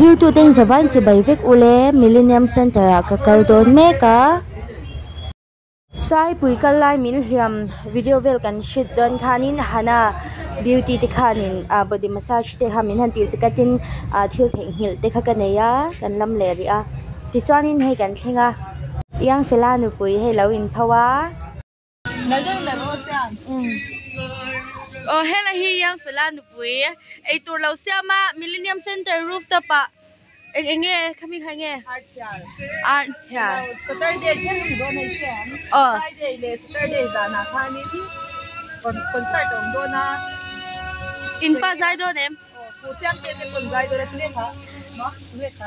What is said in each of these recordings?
Thiu tu ting zavan chi bai vek ule Millennium Center a ka kal don meka sai pui kal lai min hiam video vel kan shoot don khanin hana beauty te khanin body massage te hamin han ti sikatin thil theng hil te kha ka neya kan lam le ri a ti chuanin hei kan thlenga yang fela nu pui hei lo in phawa oh hela hi yang fela nu pui ei tur lo siama Millennium Center rooftop pa enge khami khange art ya Saturday je do nei siam Friday le Saturday zana khani concert om do na in pa zai do dem pu chang te kon zai do le kha no le kha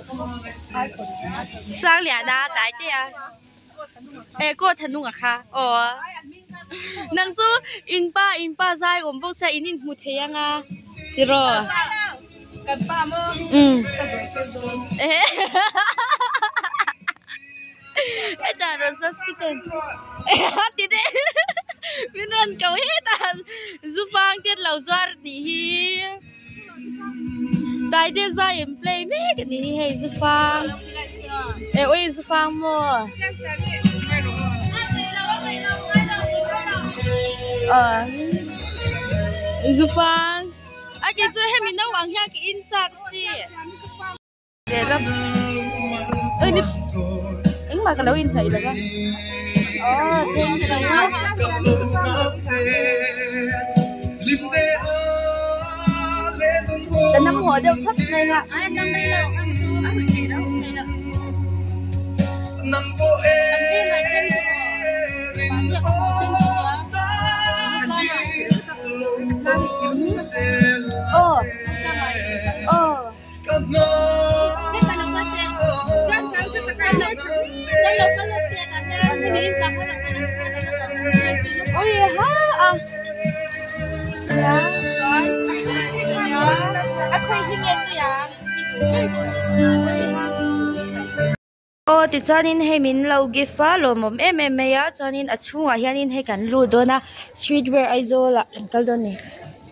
sang lia da dai te a ko thanung a kha nang chu in pa zai om bo sa in mu theyanga tiro kan pa mo ka zai ke do Eda Rosas kitchen. Tide. Minran kau hetan. Zufang tiat lau zuar ni hi. Dai de za em play me ni hi hey Zufang. Oi Zufang mo. Zufang. Ake tu he min wang ya ke in chak si. Geram. Oi ni mà cái đấu in thị là cái cái năm hồi đều sắp này là năm nay là ăn chú ăn gì đâu năm kia này thêm bán nhạc trên oh iya ha ya aku ingin tu ya oh ti chanin he min lo gifa lo mom em ya chanin achunga hianin he kan lu dona streetwear Aizawl kal don ni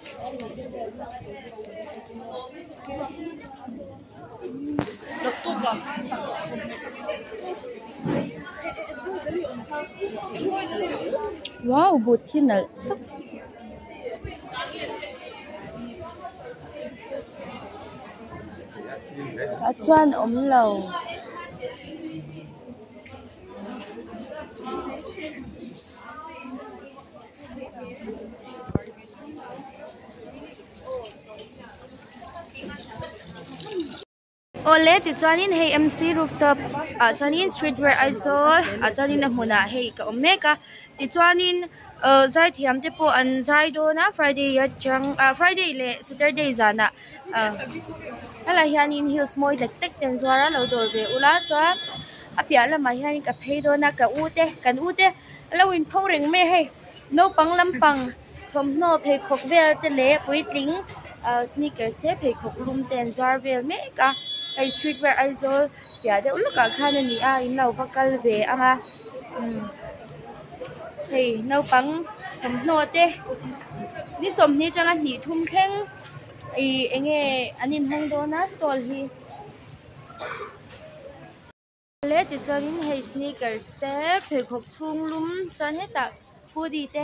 wow bột khi nào đã choan ống lầu Ole ti chuanin hei MC rooftop chuanin streetwear Aizawl chuanin hmuna hei ka omeka ti chuanin zai thiam te po an zai do na Friday ya chang Friday le Saturday zana hala hianin hills moi tek tek ten zwara lo dor ve ula cha apia la mai hianin ka phei do na ka ute kan ute lawin phoreng me hei no pang lampang thom no phei khok vel te le puitling sneakers te phei khok lum ten zwar vel me ka ai streetwear Aizawl ya de uluka khana ni a in lo vakal ve anga hey no pang thom no te ni som ni changa ni thum thleng I enge anin hong do na stall hi le ti chanin hey sneakers te phei khok chung lum chan heta hoodie te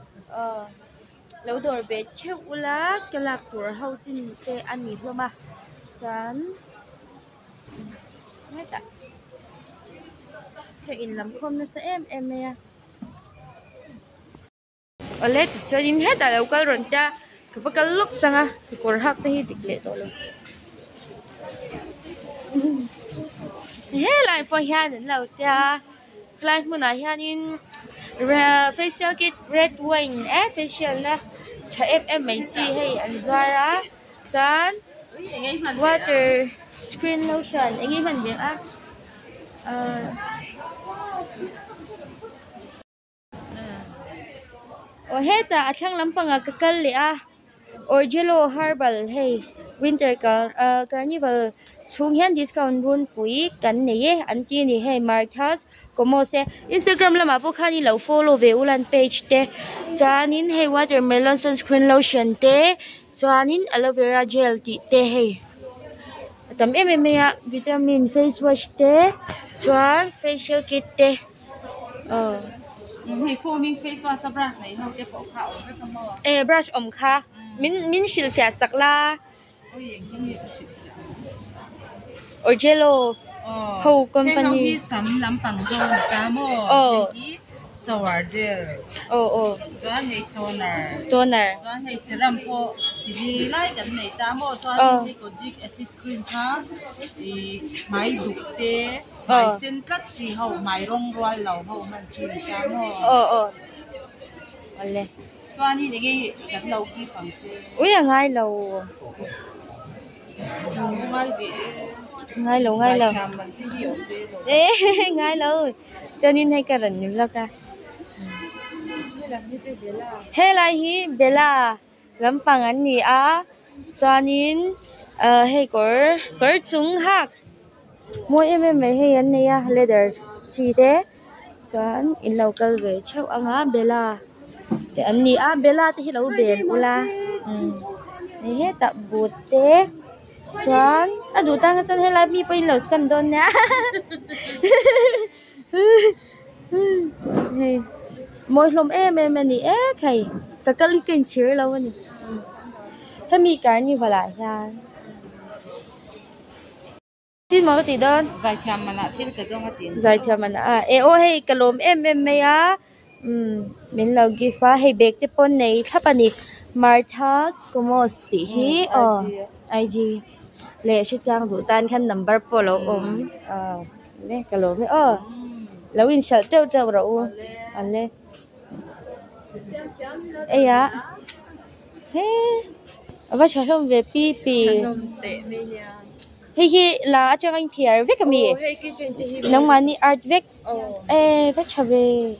lo dor be cheu ula kalak tur ho chin te ani hloma chan heta he in lam khom na sa em ya ole ti chanin heta lo kal ron ta ka kal luk sanga kor hak te hi tikle to lo he lai for hian lo ta lai muna hianin facial kit red wine facial na cha mai chi hei an zara chan water screen lotion engi man beng heta athang lampanga kakal le Orgelo Herbal hey winter carnival chung hian discount run pui kan nei anti ni hey Marthas komo se Instagram lama pu khani lo follow ve ulan page te chanin hey watermelon sunscreen lotion te chanin aloe vera gel ti te hey tầm em vitamin face wash te chuan facial kit te hay foaming face wash brush này không, cái bộ khảo cái phần màu. Brush kha min shil fia sakla Orgelo Ho company cái sắm lắm bằng đồ cá mò shower gel chuan hay toner chuan hay serum po chỉ lại cái này ta mò chuan hay kojic acid cream ha mai đục te mai sen cắt chỉ hậu mai rong roi lẩu hậu mình chỉ ta mò Vale. chuan ni cái lẩu kia phòng chế Ui ngay lẩu ngay lẩu ngay lẩu cho nên hay cả rần nhiều lắm cả hay là hi bela lắm bằng anh nhỉ cho nên hay có chung hạc mỗi em hay anh này leather chỉ thế cho anh in local về cháu anh bela thì anh nhỉ bela thì lâu bền ula này hết tập bút thế Chuan, đủ tăng chân hay là mi bây lâu cần đón nhá. Mỗi hôm em đi khay, cả cái linh kinh chứa lâu nè. Hay mi cái như vậy lại nha. Xin mời tí đơn. Giải thiam mà nè, xin cái đông tiền. Giải thiam mà nè, hey cái lom em á, mình lâu ghi phá hay bạc tiếp bên này thắp anh đi, Martha Comosti hi, IG. Lệ sẽ trang đủ tan khăn number polo lệ cái lỗ mới lâu in sợ trâu rồi lệ ấy he và cho không về pi hi là cho anh thiệt viết cái gì nông mà ni art viết viết cho về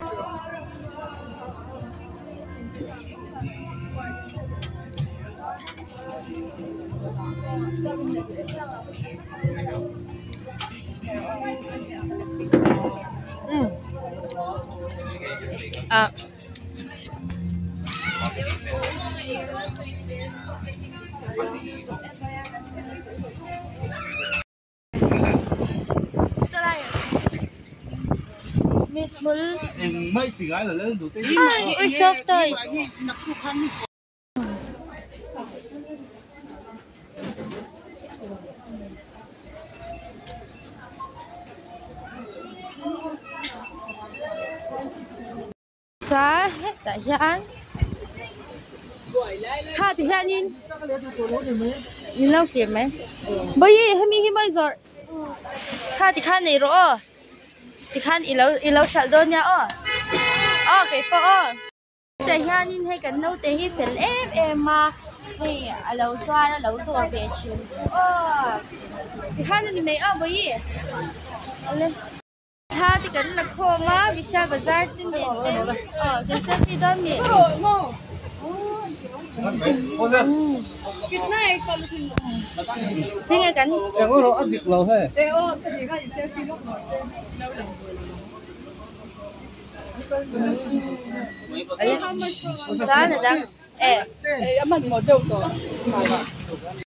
mấy tỷ gái là lớn đầu tiên. Ui soft toys. Sa hết tại hiện. Ha thì hiện nhìn lâu kiếm mấy. Bây giờ hay bây giờ. Ha thì khăn này rồi. Thì khăn lâu sẵn đôi nha cái po tại hiện nhìn hay cần nấu tế hi phèn em mà hay lâu xoa nó lâu rồi về chuyện thì khăn này mấy bây giờ ha thì cần là khô mà vì sao bazaar tin đến cái sao thì đó mi thế nghe cắn em có ăn việc lâu thế giá là đang em ăn một đâu rồi